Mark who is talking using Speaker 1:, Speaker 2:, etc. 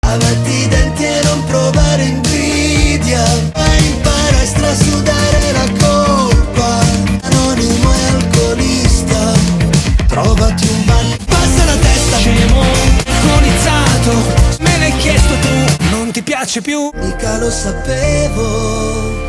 Speaker 1: Lavati i denti e non provare invidia, ma impara a strasudare la colpa. Anonimo e alcolista, trovati un bar. Passa la testa, scemo, alcolizzato. Me l'hai chiesto tu, non ti piace più? Mica lo sapevo.